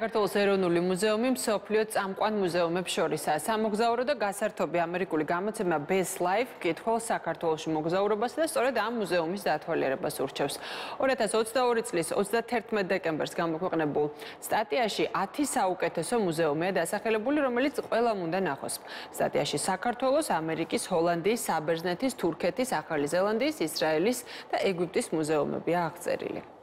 საქართველოს ეროვნული მუზეუმი მსოფლიო წამყვან მუზეუმებს შორისაა. სამოგზაურო და გასართობი ამერიკული გამოცემა Best Life კითხავს საქართველოში მოგზაურობასა და სწორედ ამ მუზეუმის დათვალიერებას ურჩევს. 2022 წლის 31 დეკემბერს გამოქვეყნებულ სტატიაში 10 საუკეთესო მუზეუმია დასახელებული, რომელიც ყველამ უნდა ნახოს. სტატიაში საქართველოს, ამერიკის, ჰოლანდიის, საბერძნეთის, თურქეთის, ახალი ზელანდიის, ისრაელის და ეგვიპტის მუზეუმებია აღწერილი.